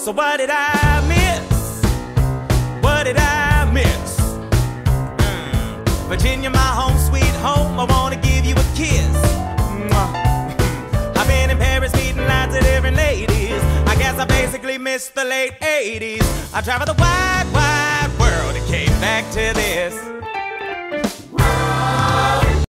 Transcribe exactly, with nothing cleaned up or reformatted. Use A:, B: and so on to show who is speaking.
A: So what did I miss? What did I miss? Mm. Virginia, my home sweet home, I wanna give you a kiss. Mwah. I've been in Paris meeting lots of different ladies. I guess I basically missed the late eighties. I traveled the wide, wide world and came back to this.